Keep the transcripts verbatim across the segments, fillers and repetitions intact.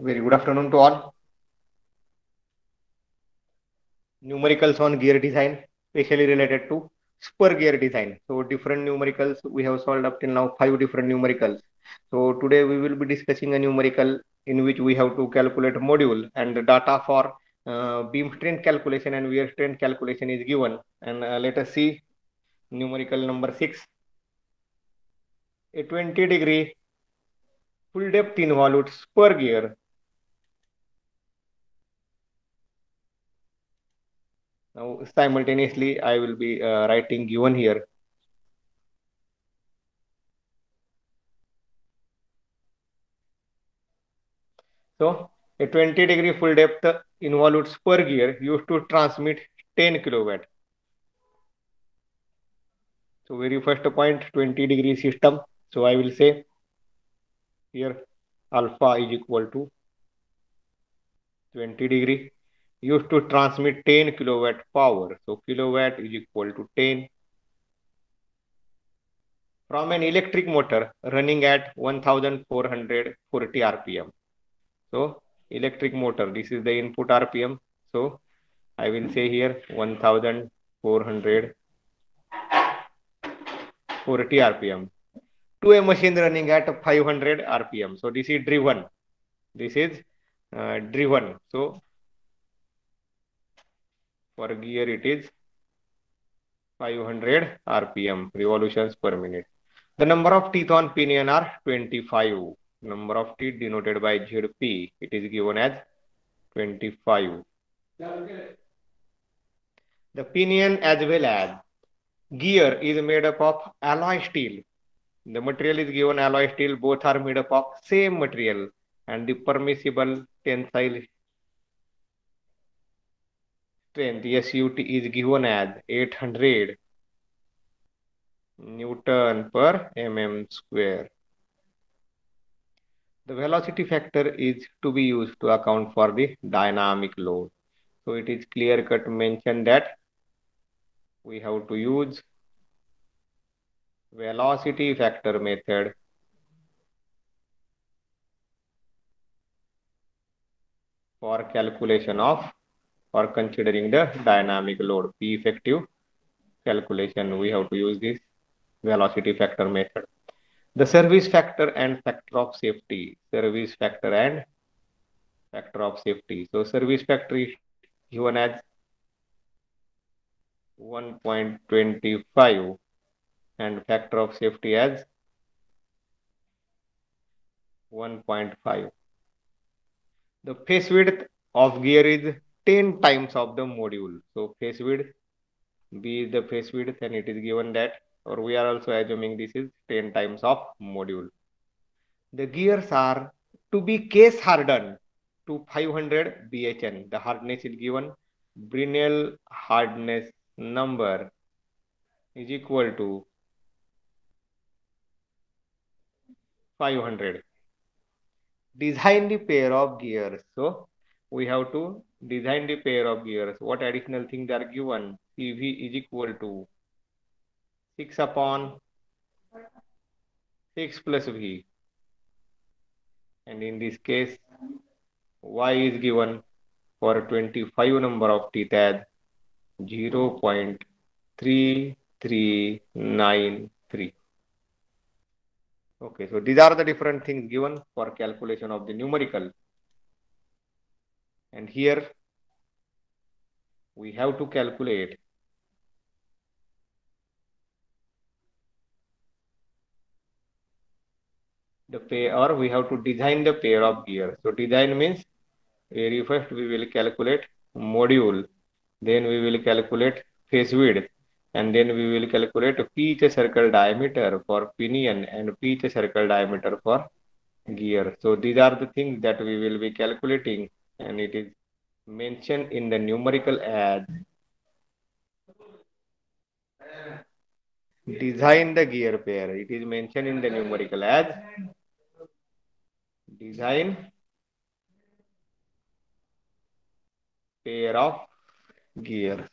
Very good afternoon to all. Numericals on gear design, especially related to spur gear design. So different numericals we have solved up till now five different numericals. So today we will be discussing a numerical in which we have to calculate module and the data for uh, beam strength calculation and wear strength calculation is given. And uh, let us see numerical number six. A twenty degree full depth involute spur gear. Now simultaneously I will be uh, writing given here. So a twenty degree full depth involute spur gear used to transmit ten kilowatt. So very first point, twenty degree system. So I will say here alpha is equal to twenty degree used to transmit ten kilowatt power. So kilowatt is equal to ten from an electric motor running at one thousand four hundred forty R P M. So electric motor, this is the input R P M. So I will say here one thousand four hundred forty R P M to a machine running at five hundred R P M. So this is driven. This is uh, driven. So for gear it is five hundred R P M revolutions per minute. The number of teeth on pinion are twenty-five. Number of teeth denoted by Z P. It is given as twenty-five. The pinion as well as gear is made up of alloy steel. The material is given alloy steel. Both are made up of same material and the permissible tensile strength S U T is given as eight hundred Newton per mm square. The velocity factor is to be used to account for the dynamic load. So it is clear cut mentioned that we have to use velocity factor method for calculation of or considering the dynamic load. P effective calculation, we have to use this velocity factor method. The service factor and factor of safety. Service factor and factor of safety. So service factor is given as one point two five and factor of safety as one point five. The face width of gear is ten times of the module. So face width, B is the face width and it is given that, or we are also assuming this is ten times of module. The gears are to be case hardened to five hundred B H N. The hardness is given. Brinell hardness number is equal to five hundred. Design the pair of gears. So we have to design the pair of gears. What additional things are given? C V is equal to six upon six plus V. And in this case, Y is given for twenty-five number of teeth as zero point three three nine three. Okay, so these are the different things given for calculation of the numerical. And here we have to calculate the pair, or we have to design the pair of gears. So design means very first we will calculate module, then we will calculate face width, and then we will calculate pitch circle diameter for pinion and pitch circle diameter for gear. So these are the things that we will be calculating, and it is mentioned in the numerical as design the gear pair. It is mentioned in the numerical as design pair of gears.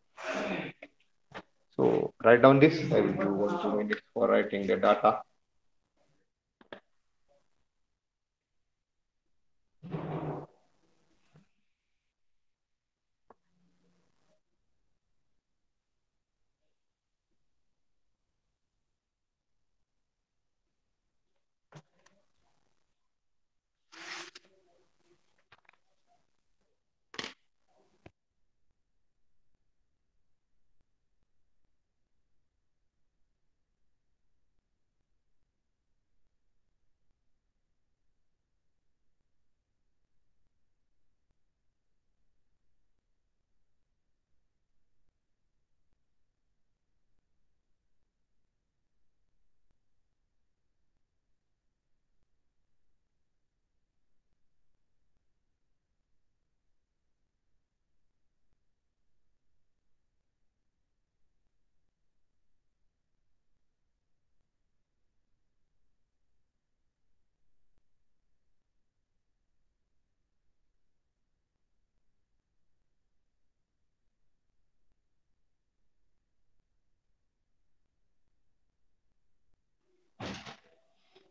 So write down this. I will do one two minutes for writing the data.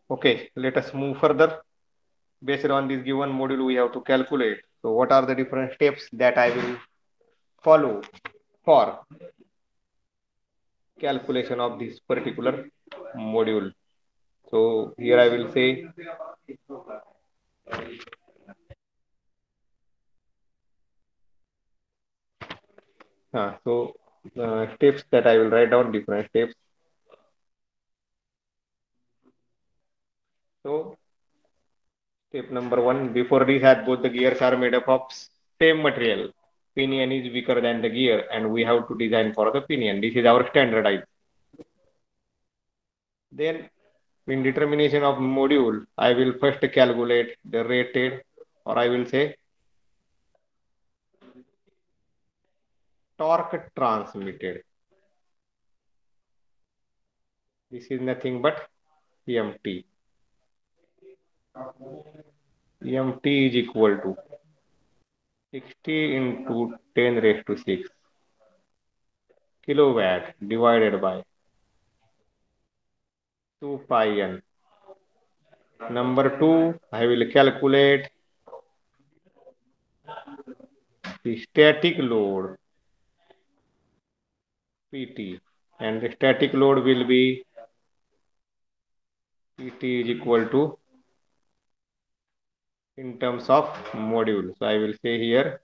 Okay, let us move further. Based on this given module, we have to calculate. So what are the different steps that I will follow for calculation of this particular module? So here I will say, uh, so uh, steps that I will write down different steps. So step number one, before this hat, both the gears are made up of same material. Pinion is weaker than the gear and we have to design for the pinion. This is our standardized. Then in determination of module, I will first calculate the rated, or I will say torque transmitted. This is nothing but E M T. E M T is equal to sixty into ten raised to six kilowatt divided by two pi n. Number two, I will calculate the static load P T, and the static load will be P T is equal to in terms of module. So I will say here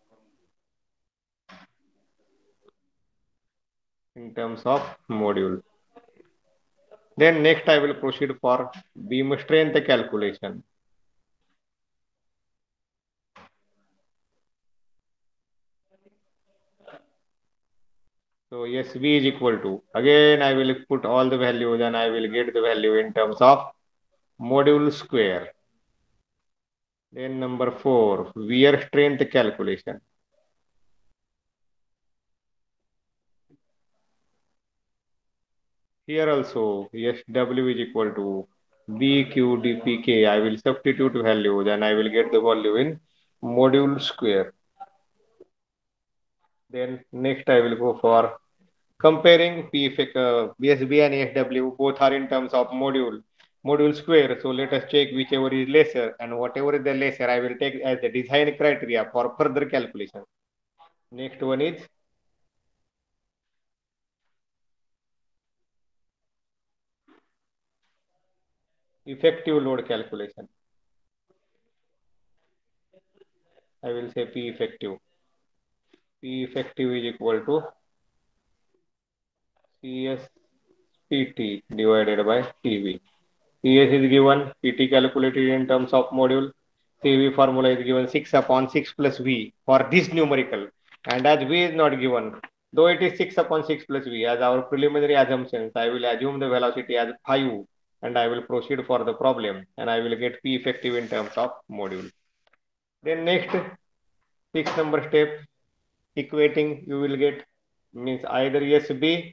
in terms of module. Then next I will proceed for beam strength calculation. So S B is equal to, again I will put all the values and I will get the value in terms of module square. Then number four, wear strength calculation. Here also S W is equal to B Q D P K. I will substitute values and I will get the value in module square. Then next I will go for comparing P F uh, B S B and S W, both are in terms of module, module square. So let us check whichever is lesser, and whatever is the lesser, I will take as the design criteria for further calculation. Next one is effective load calculation. I will say P effective. P effective is equal to C S P T divided by T V. C S is given, P T calculated in terms of module. C V formula is given six upon six plus V for this numerical. And as V is not given, though it is six upon six plus V, as our preliminary assumptions, I will assume the velocity as five and I will proceed for the problem and I will get P effective in terms of module. Then next, six number step, equating, you will get means either S B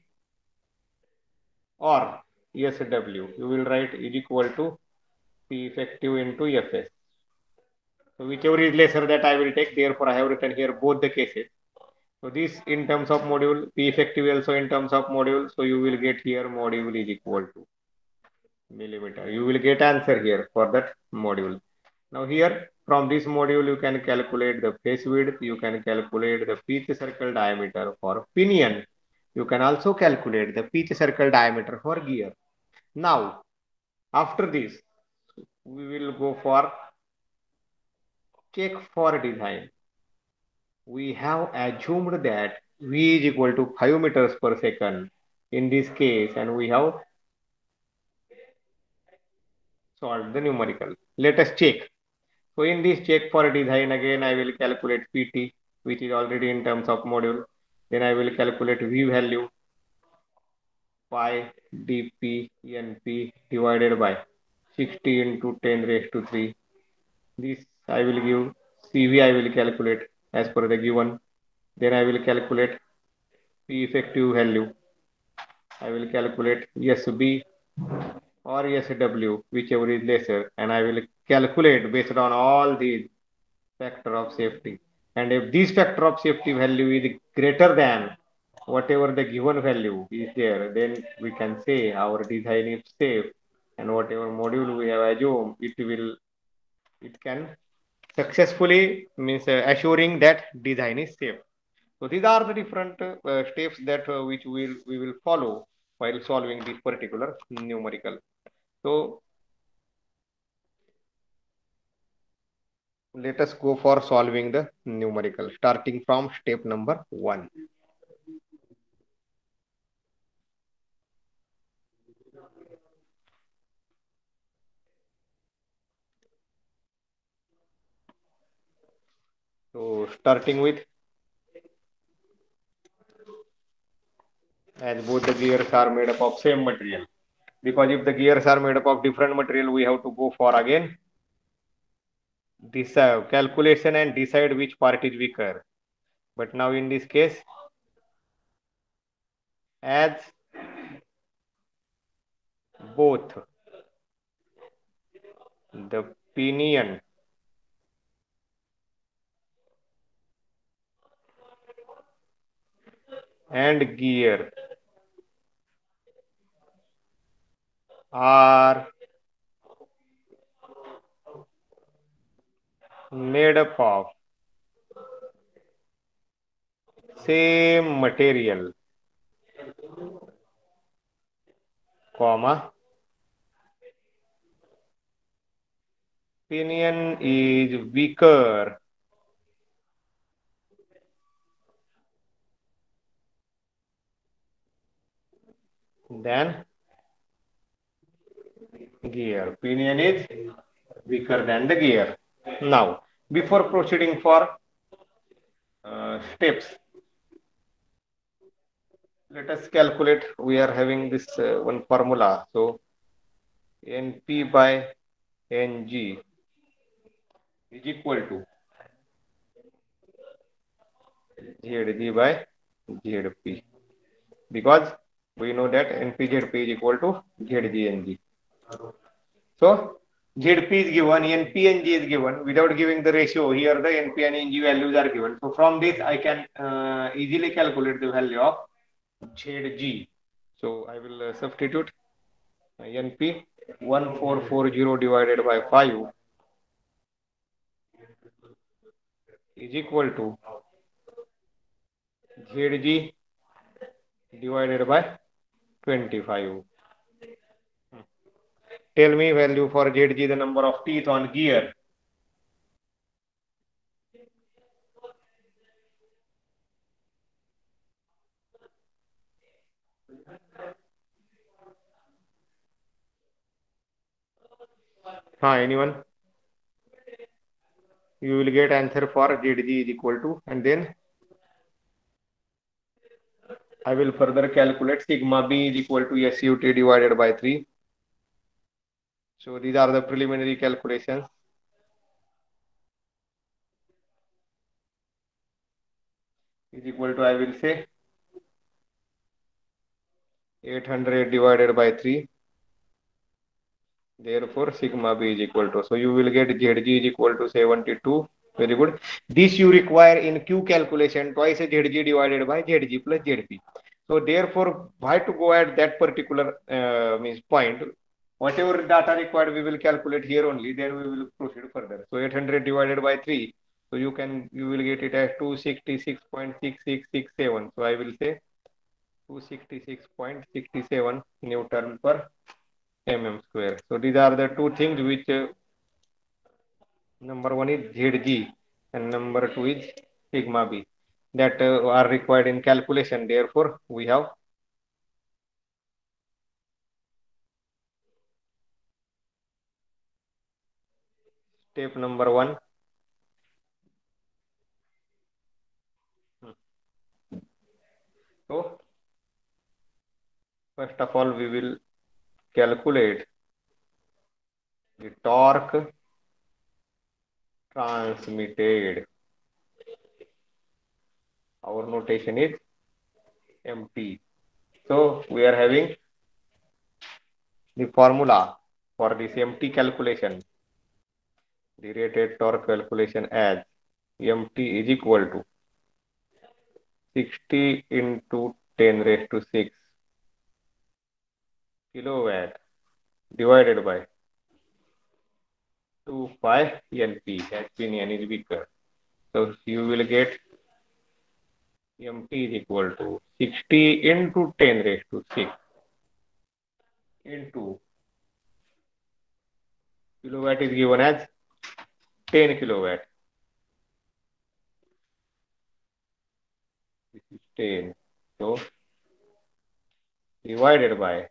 or S W. You will write is equal to P effective into F S. So whichever is lesser that I will take, therefore I have written here both the cases. So this in terms of module, P effective also in terms of module. So you will get here module is equal to millimeter. You will get answer here for that module. Now here from this module you can calculate the face width, you can calculate the pitch circle diameter for pinion. You can also calculate the pitch circle diameter for gear. Now after this we will go for check for design. We have assumed that V is equal to five meters per second in this case, and we have solved the numerical. Let us check. So in this check for design, again I will calculate P T, which is already in terms of module. Then I will calculate V value pi dp np divided by sixty into ten raised to three. This I will give C V I will calculate as per the given. Then I will calculate P effective value. I will calculate S B or S W, whichever is lesser, and I will calculate based on all these factor of safety. And if this factor of safety value is greater than whatever the given value is there, then we can say our design is safe and whatever module we have assumed, it will it can successfully means uh, assuring that design is safe. So these are the different uh, steps that uh, which we will we will follow while solving this particular numerical. So let us go for solving the numerical starting from step number one. So starting with, as both the gears are made up of same material, because if the gears are made up of different material, we have to go for again this uh, calculation and decide which part is weaker. But now in this case, as both the pinion and gear are made up of same material, comma, pinion is weaker than gear. Pinion is weaker than the gear. Now, before proceeding for uh, steps, let us calculate. We are having this uh, one formula. So, N P by N G is equal to Z G by Z P, because we know that N P Z P is equal to Z G N G. So Z P is given, N P and G is given. Without giving the ratio, here the N P and N G values are given. So from this, I can uh, easily calculate the value of Z G. So I will uh, substitute N P one four four zero divided by five is equal to Z G divided by twenty-five. Tell me value for Z G, the number of teeth on gear. Huh, anyone? You will get answer for Z G is equal to, and then I will further calculate sigma B is equal to S U T divided by three. So these are the preliminary calculations. Is equal to, I will say, eight hundred divided by three. Therefore, sigma B is equal to. So you will get Z G is equal to seventy-two. Very good. This you require in Q calculation twice Z G divided by Z G plus Z P. So therefore, why to go at that particular uh, means point? Whatever data required, we will calculate here only. Then we will proceed further. So eight hundred divided by three. So you can you will get it as two hundred sixty-six point six six six seven. So I will say two hundred sixty-six point six seven Newton per mm square. So these are the two things which uh, number one is Z G and number two is sigma B that uh, are required in calculation. Therefore, we have step number one. So first of all, we will calculate the torque transmitted. Our notation is M T. So we are having the formula for this M T calculation, the rated torque calculation, as M T is equal to sixty into ten raised to six kilowatt divided by two pi N P. H P in N is bigger. So you will get M T is equal to sixty into ten raised to six into kilowatt is given as ten kilowatt. This is ten. So divided by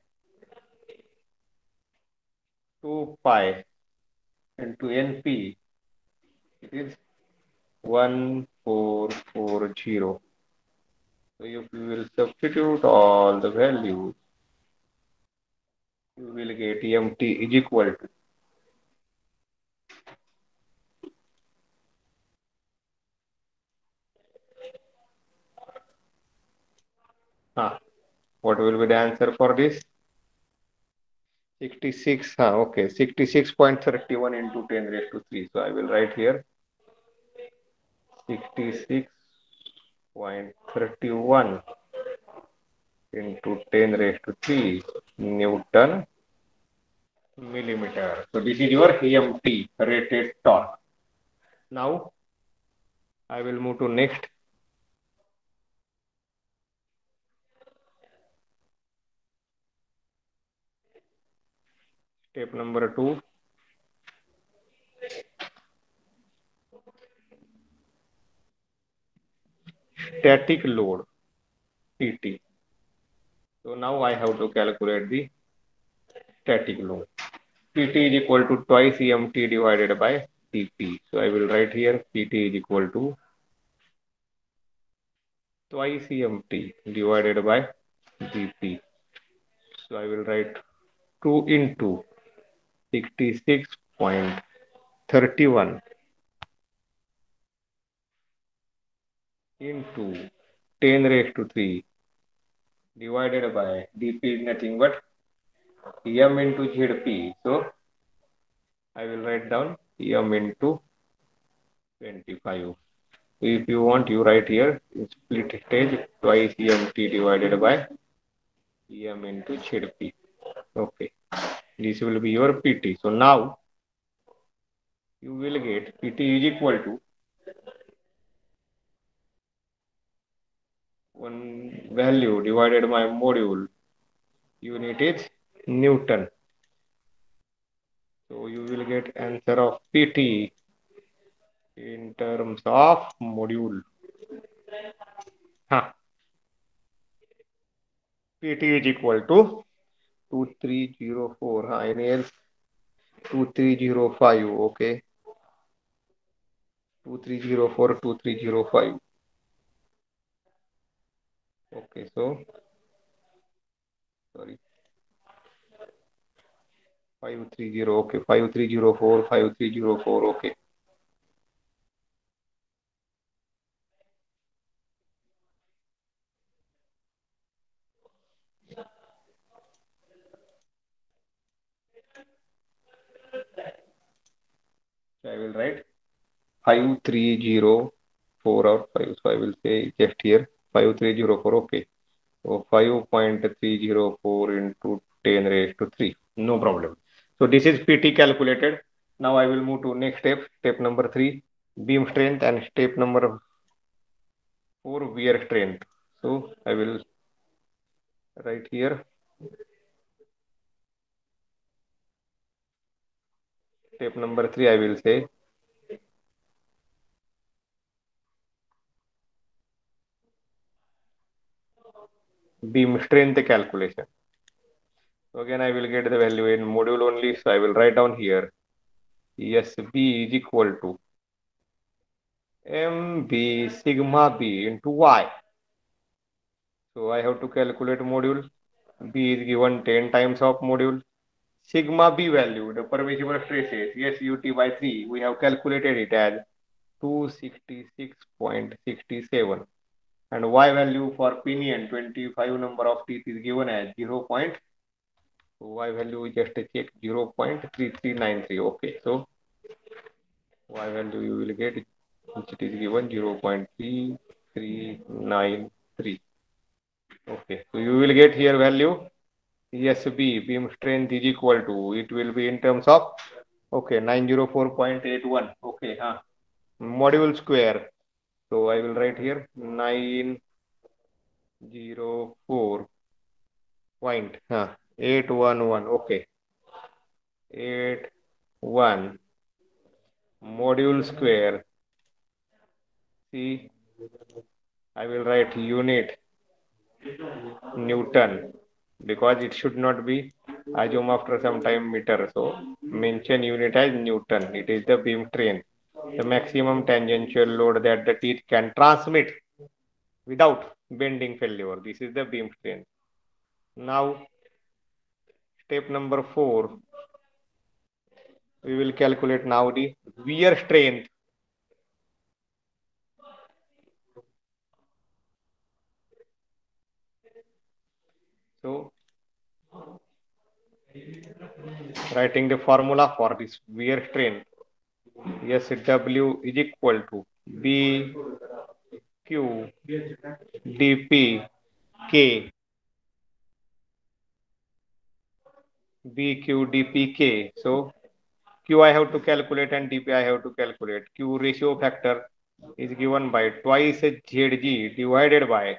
two pi into N P, it is one four four zero. So if you will substitute all the values, you will get M T is equal to ah, what will be the answer for this? sixty-six, huh, okay, sixty-six point three one into ten raised to three. So I will write here sixty-six point three one into ten raised to three Newton millimeter. So this is your E M T, rated torque. Now I will move to next. Step number two. Static load, P T. So now I have to calculate the static load. P T is equal to twice E M T divided by T P. So I will write here P T is equal to twice E M T divided by G P. So I will write two into sixty-six point three one into ten raised to three divided by D P is nothing but M into Z P. So I will write down M into twenty-five. So if you want, you write here split stage twice E M T divided by M into Z P. Okay, this will be your P T. So now you will get P T is equal to one value divided by module. Unit is Newton. So you will get answer of P T in terms of module. Huh. P T is equal to two three zero four. Huh? Any else? two three zero five. Okay. two three zero four, two three zero five. Okay. So, sorry. five three zero. Okay. five three zero four, five three zero four. Okay. So I will write five three zero four or five. So I will say just here five three zero four. Okay. So five point three zero four into ten raised to three. No problem. So this is P T calculated. Now I will move to next step. Step number three, beam strength, and step number four, wear strength. So I will write here. Step number three, I will say beam strength calculation. So again, I will get the value in module only. So I will write down here. S B is equal to M B sigma B into Y. So I have to calculate module. B is given ten times of module. Sigma B value, the permissible stresses, S U T by three, we have calculated it as two sixty-six point six seven. And Y value for pinion, twenty-five number of teeth is given as zero. So Y value we just check zero point three three nine three. Okay, so Y value you will get, which it is given zero point three three nine three. Okay, so you will get here value S B beam strength is equal to, it will be in terms of, okay, nine oh four point eight one. Okay, huh? Module square. So I will write here nine oh four point huh, eight one one. Okay, eight one module square. See, I will write unit Newton because it should not be assume after some time meter. So mention unit as Newton. It is the beam strain, the maximum tangential load that the teeth can transmit without bending failure. This is the beam strain. Now step number four, we will calculate now the wear strength. So writing the formula for this wear strength. Yes, W is equal to B Q dp k, bq dpk. So q I have to calculate and dp I have to calculate. Q ratio factor is given by twice zg divided by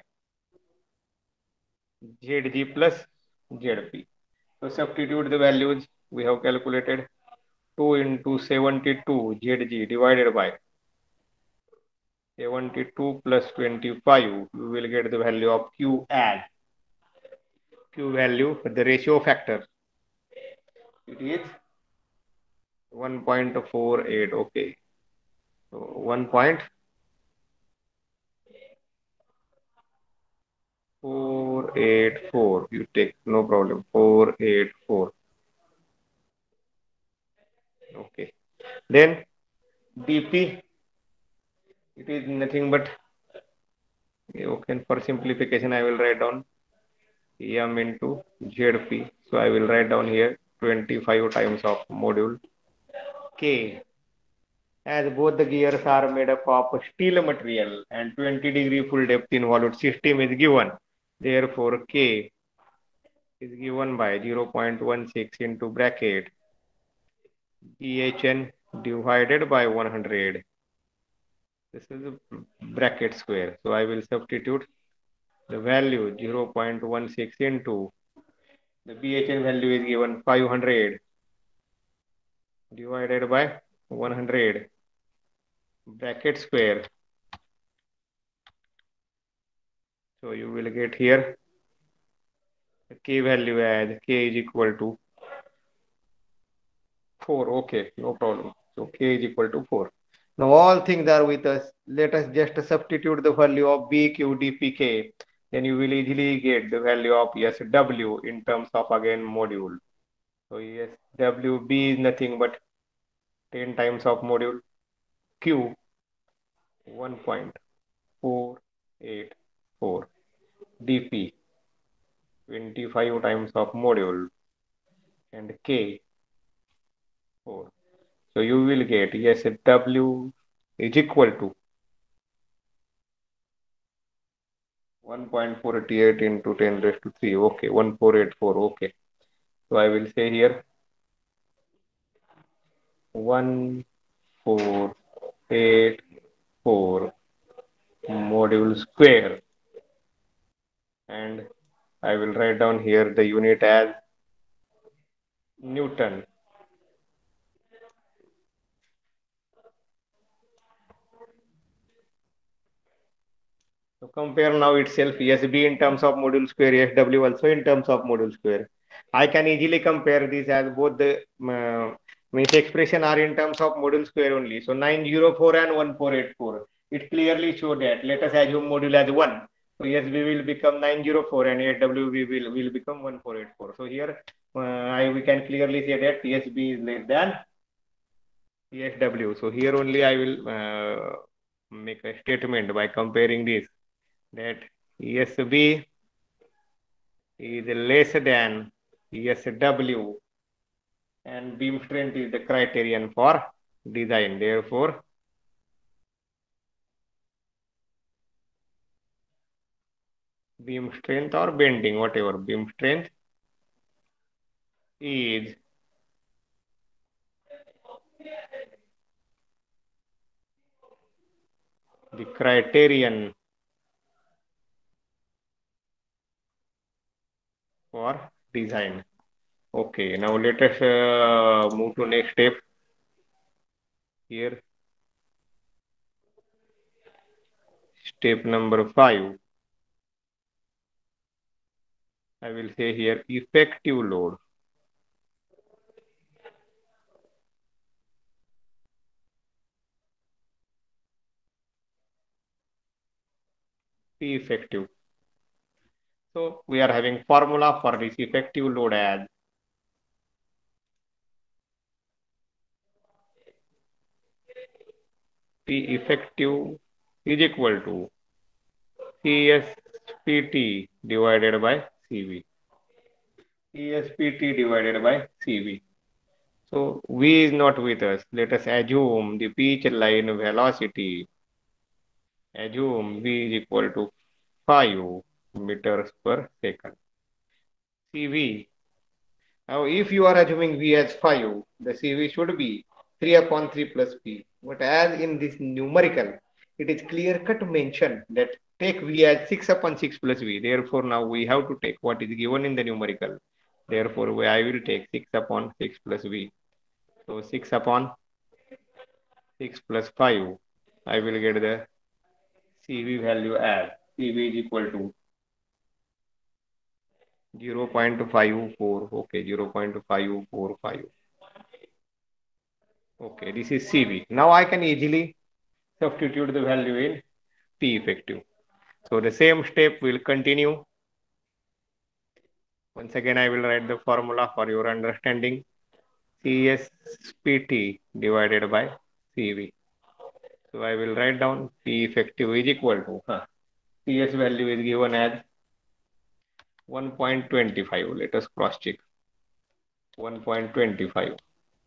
zg plus zp. So substitute the values we have calculated. Two into seventy-two zg divided by seventy-two plus twenty-five, you will get the value of q as q value, the ratio factor, it is one point four eight. Okay, so one point four eight four, you take, no problem, four eight four. Okay, then dp, it is nothing but, okay, for simplification I will write down m into zp. So I will write down here twenty-five times of module k, as both the gears are made up of steel material and twenty degree full depth involved system is given. Therefore, K is given by zero point one six into bracket B H N divided by one hundred. This is a bracket square. So I will substitute the value zero point one six into the B H N value is given five hundred divided by one hundred bracket square. So you will get here the K value as K is equal to four. Okay, no problem. So K is equal to four. Now all things are with us. Let us just substitute the value of B, Q, D, P, K. Then you will easily get the value of S W in terms of again module. So yes, W B is nothing but ten times of module. Q one point four eight four. D P twenty-five times of module, and K four. So you will get, yes, W is equal to one point four eight into ten raised to three. Okay, one four eight four. Okay. So I will say here one four eight four module square, and I will write down here the unit as Newton. So compare now itself S B in terms of module square, S W also in terms of module square. I can easily compare this as both the uh, means expression are in terms of module square only. So nine oh four and one four eight four. It clearly show that. Let us assume module as one. So S B will become nine oh four and S W will, will become one four eight four. So here uh, I, we can clearly say that S B is less than S W. So here only I will uh, make a statement by comparing this, that S B is less than S W and beam strength is the criterion for design. Therefore, beam strength or bending, whatever, beam strength is the criterion for design. Okay, now let us uh, move to next step here. Step number five. I will say here effective load. P effective. So we are having formula for this effective load as P effective is equal to C S P T divided by C V. C S P T divided by C V. So V is not with us. Let us assume the pitch line velocity. Assume V is equal to five meters per second. C V. Now, if you are assuming V as five, the C V should be three upon three plus P. But as in this numerical, it is clear cut mentioned that take V as six upon six plus V. Therefore, now we have to take what is given in the numerical. Therefore, I will take six upon six plus V. So six upon six plus five, I will get the C V value as C V is equal to zero point five four. Okay, zero point five four five. Okay, this is C V. Now I can easily substitute the value in P effective. So the same step will continue. Once again, I will write the formula for your understanding. C S P T divided by C V. So I will write down P effective is equal to huh, C S value is given as one point two five. Let us cross check. one point two five.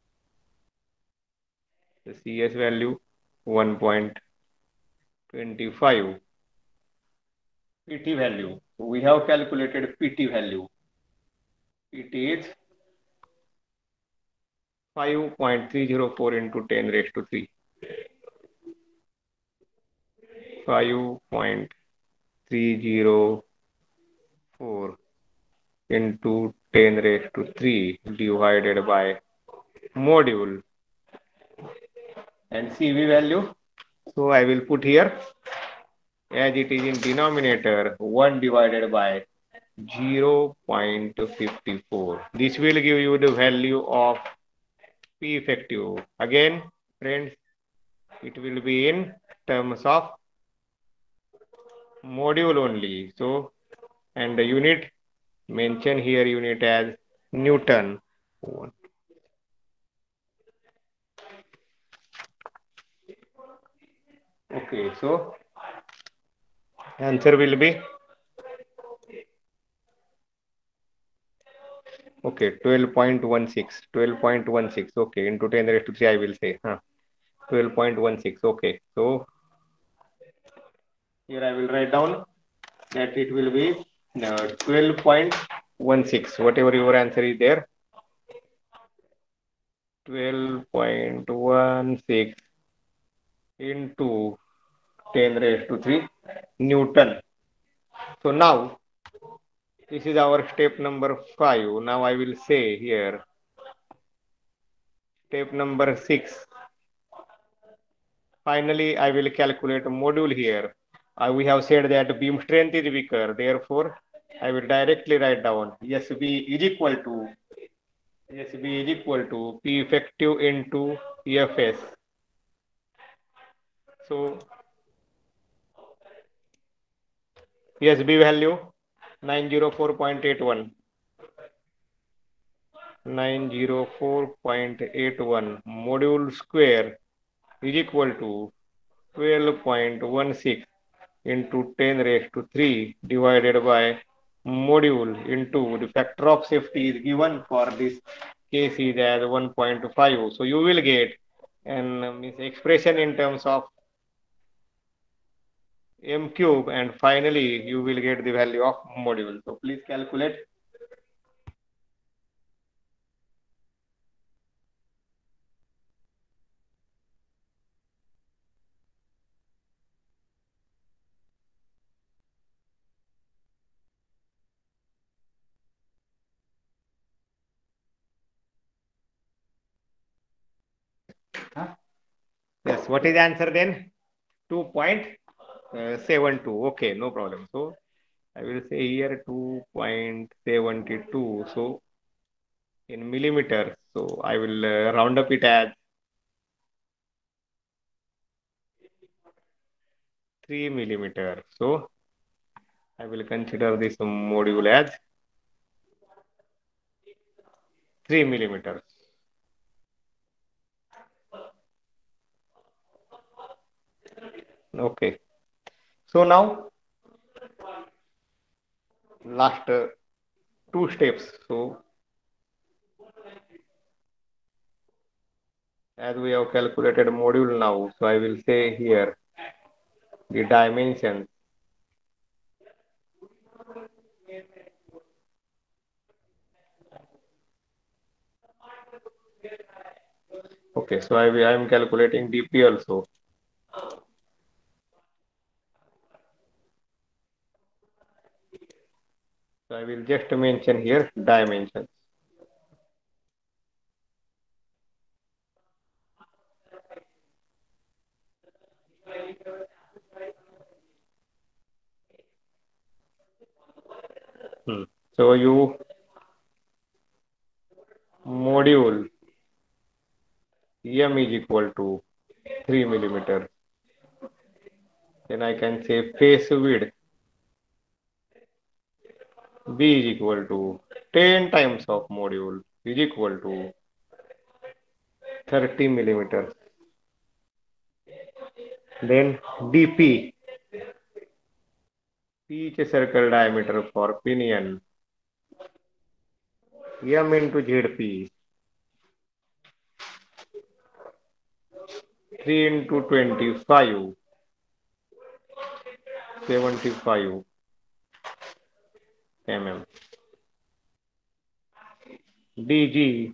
The C S value one point two five. P T value. So we have calculated P T value. P T is five point three zero four into ten raised to three. five point three zero four into ten raised to three divided by module and C V value. So I will put here as it is in denominator one divided by zero point five four. This will give you the value of P effective. Again, friends, it will be in terms of module only. So, and the unit, mention here unit as Newton. Okay, so answer will be okay, twelve point one six. twelve point one six. Okay, into ten raised to three, I will say. Huh. twelve point one six. Okay, so here I will write down that it will be uh, twelve point one six. Whatever your answer is there, twelve point one six into ten raised to three Newton. So now this is our step number five. Now I will say here step number six. Finally, I will calculate a module here. Uh, we have said that beam strength is weaker. Therefore, I will directly write down S B is equal to S B is equal to P effective into F S. So S B value nine oh four point eight one. nine oh four point eight one module square is equal to twelve point one six into ten raised to three divided by module into the factor of safety is given for this case is as one point five. So you will get an um, expression in terms of m cube and finally you will get the value of module. So please calculate. Yes, what is the answer then? two point seven two. Okay, no problem. So I will say here two point seven two. So in millimeters. So I will uh, round up it as three millimeter. So I will consider this module as three millimeters. Okay. So now last uh, two steps. So as we have calculated module now, so I will say here the dimensions. Okay, so I, I am calculating D P also. So I will just mention here dimensions. Hmm. So you module M is equal to three millimeter. Then I can say face width B is equal to ten times of module is equal to thirty millimeters. Then D P, each circle diameter for pinion, M into Z P, three into twenty-five, seventy-five millimeters. D G,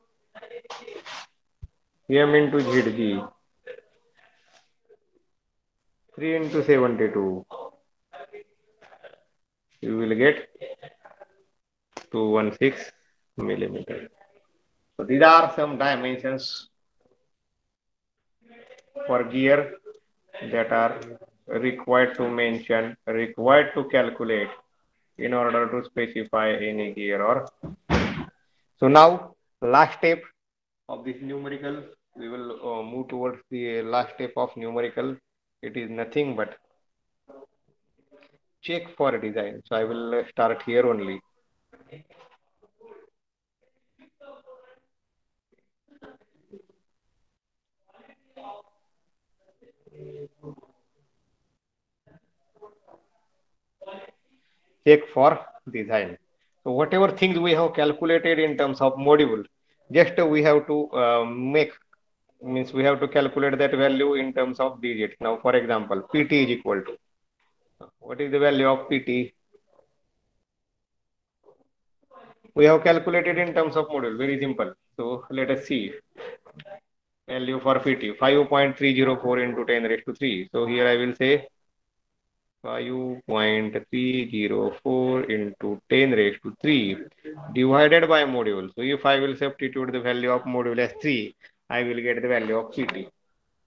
M into Z G, three into seventy-two, you will get two hundred sixteen millimeters. So these are some dimensions for gear that are required to mention, required to calculate in order to specify any gear or. So now last step of this numerical, we will uh, move towards the last step of numerical. It is nothing but check for design. So I will uh, start here only. Check for design. So whatever things we have calculated in terms of module, just we have to uh, make, means we have to calculate that value in terms of digits. Now, for example, P T is equal to, what is the value of P T? We have calculated in terms of module, very simple. So let us see. Value for P T, five point three zero four into ten raised to three. So here I will say five point three zero four into ten raised to three divided by module. So if I will substitute the value of module as three, I will get the value of P T.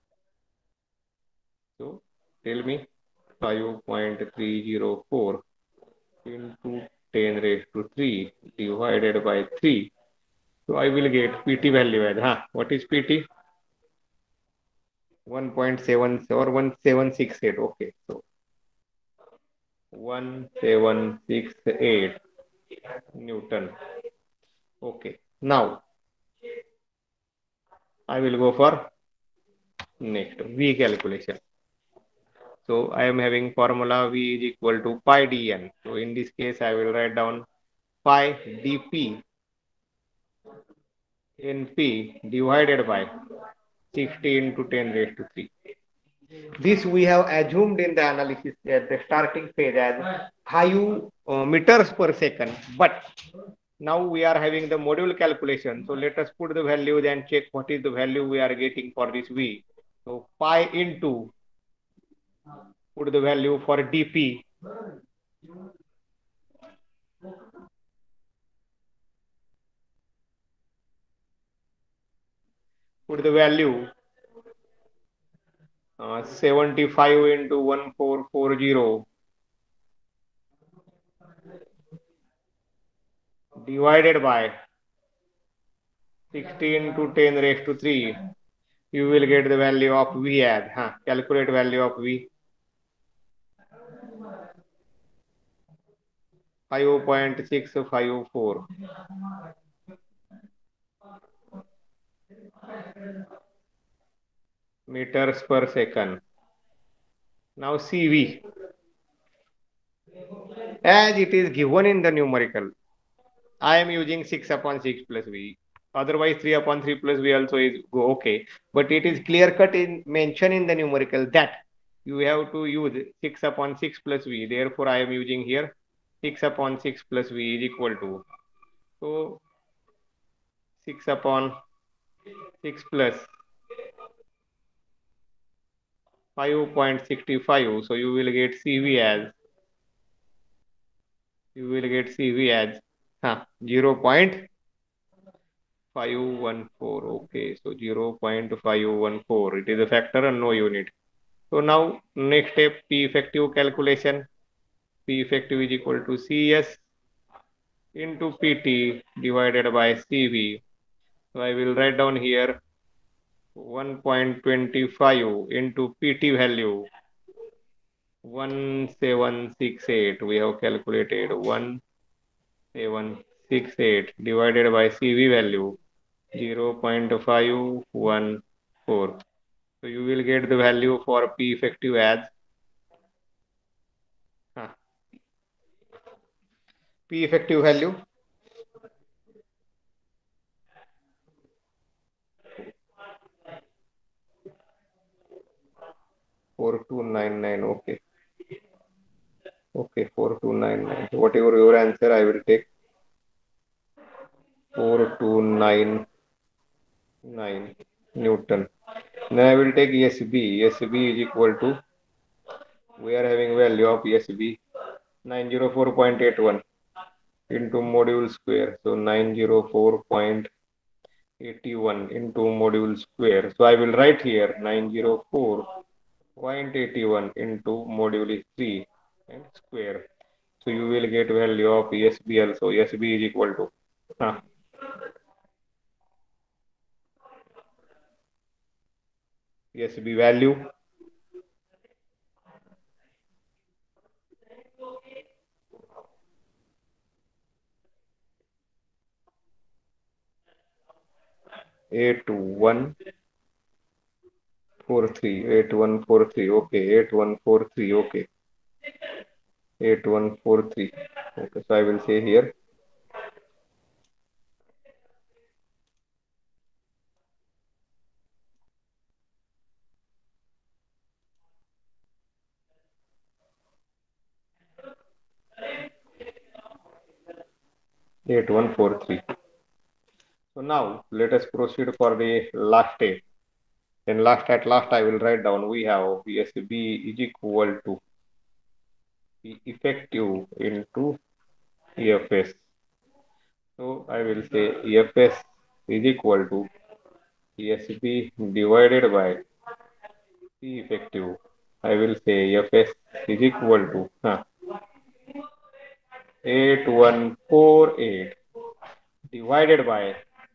So tell me five point three zero four into ten raised to three divided by three. So I will get P T value as, huh? What is P T? one point seven or one seven six eight. Okay. So one seven six eight Newton. Okay. Now I will go for next V calculation. So I am having formula V is equal to pi dn. So in this case, I will write down pi dp np divided by sixty into ten raised to three. This we have assumed in the analysis at the starting phase as five uh, meters per second. But now we are having the module calculation. So let us put the values and check what is the value we are getting for this V. So pi into, put the value for dp, put the value Uh, seventy-five into one four four zero divided by sixteen to ten raised to three. You will get the value of V as. Huh? Calculate value of V. five point six five four meters per second. Now C V. As it is given in the numerical, I am using six upon six plus V. Otherwise, three upon three plus V also is go okay. But it is clear cut in mention in the numerical that you have to use six upon six plus V. Therefore, I am using here six upon six plus V is equal to. So, six upon six plus five point six five. So, you will get C V as, you will get C V as huh, zero point five one four. Okay, so zero point five one four. It is a factor and no unit. So now next step, P effective calculation. P effective is equal to C S into P T divided by C V. So I will write down here one point two five into P T value one seven six eight. We have calculated one seven six eight divided by C V value zero point five one four. So you will get the value for P effective as huh, P effective value four two nine nine. Okay. Okay, four two nine nine. So whatever your answer, I will take four two nine nine Newton. Then I will take S B. S B is equal to, we are having value of S B nine hundred four point eight one into module square. So nine hundred four point eight one into module square. So I will write here nine hundred four point eight one into module three and square. So you will get value of S B also. S B is equal to huh, S B value eight one four three eight one four three. Okay, eight one four three. Okay, eight one four three. Okay, so I will say here eight one four three. So now let us proceed for the last step. Then last at last I will write down we have S B is equal to P effective into E F S. So I will say E F S is equal to S B divided by P effective. I will say E F S is equal to huh, eight one four eight divided by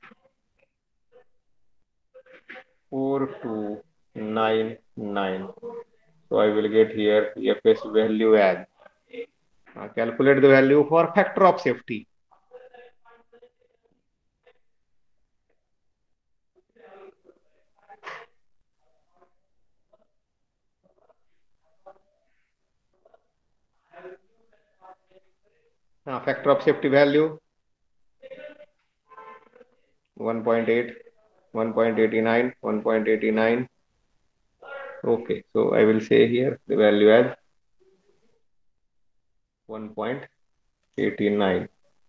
four two nine nine. So I will get here F S value as uh, calculate the value for factor of safety. Uh, factor of safety value one point eight, one point eight nine, one point eight nine. Okay, so I will say here the value as one point eight nine.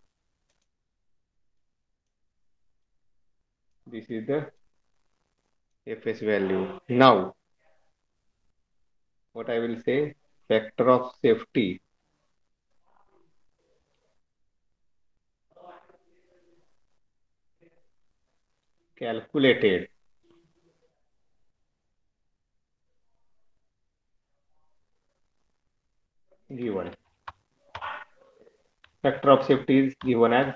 This is the F S value. Now, what I will say, factor of safety calculated factor of safety is given as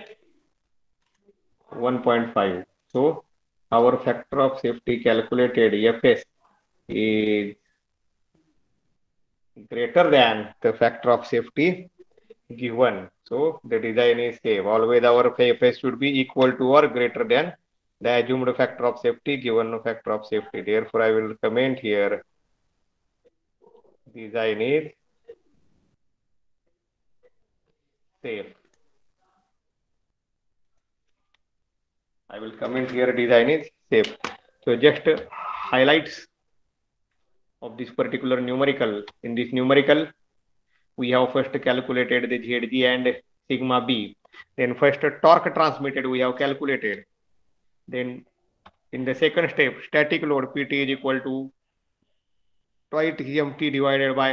one point five. So our factor of safety calculated F S is greater than the factor of safety given. So the design is safe. Always our F S should be equal to or greater than the assumed factor of safety given factor of safety. Therefore, I will comment here design is safe. I will comment here design is safe. So just highlights of this particular numerical. In this numerical, we have first calculated the Z G and sigma B. Then first torque transmitted we have calculated. Then in the second step, static load P T is equal to twice M T divided by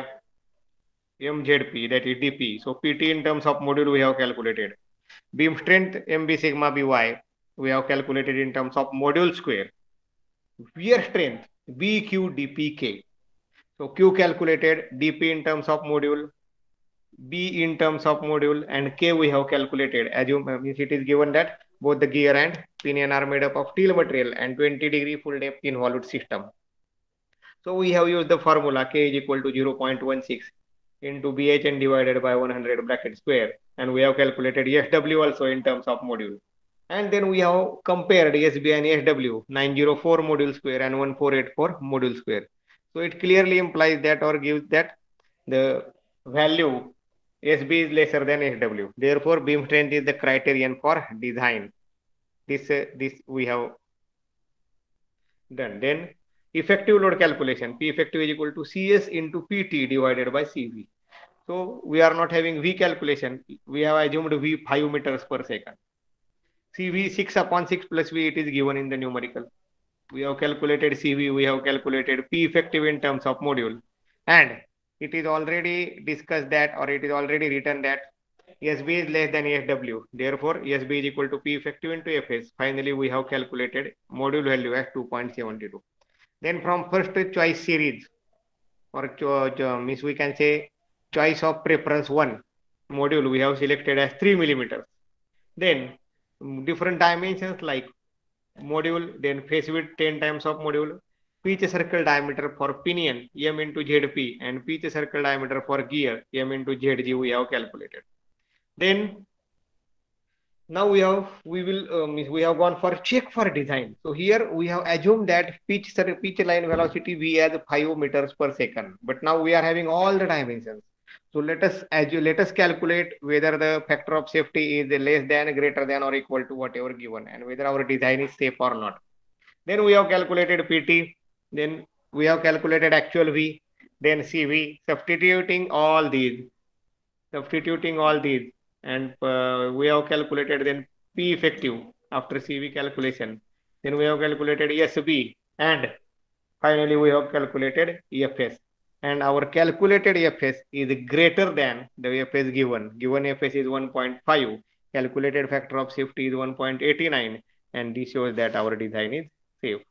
M Z P, that is D P. So P T in terms of module we have calculated. Beam strength M B sigma B Y we have calculated in terms of module square. Wear strength B Q D P K. So Q calculated, D P in terms of module, B in terms of module, and K we have calculated. Assume it is given that both the gear and pinion are made up of steel material and twenty degree full depth involved system. So we have used the formula K is equal to zero point one six into B H N divided by one hundred bracket square, and we have calculated S W also in terms of module. And then we have compared S B and S W, nine oh four module square and one four eight four module square. So it clearly implies that or gives that the value S B is lesser than S W. Therefore, beam strength is the criterion for design. This, uh, this we have done. Then effective load calculation, P effective is equal to C S into P T divided by C V. So we are not having V calculation. We have assumed V five meters per second. C V six upon six plus V, it is given in the numerical. We have calculated C V, we have calculated P effective in terms of module. And it is already discussed that, or it is already written that S B is less than S W. Therefore, S B is equal to P effective into F S. Finally, we have calculated module value as two point seven two. Then from first choice series, or cho cho means we can say choice of preference one module, we have selected as three millimeters. Then different dimensions like module, then face width ten times of module, pitch circle diameter for pinion M into Z P, and pitch circle diameter for gear M into Z G we have calculated. Then now we have we will um, we have gone for check for design. So here we have assumed that pitch pitch line velocity v as five meters per second, but now we are having all the dimensions. So let us as you let us calculate whether the factor of safety is less than, greater than, or equal to whatever given, and whether our design is safe or not. Then we have calculated P T, then we have calculated actual V, then C V, substituting all these, substituting all these, and uh, we have calculated then P effective after C V calculation. Then we have calculated S B, and finally we have calculated F S. And our calculated F S is greater than the F S given. Given F S is one point five, calculated factor of safety is one point eight nine, and this shows that our design is safe.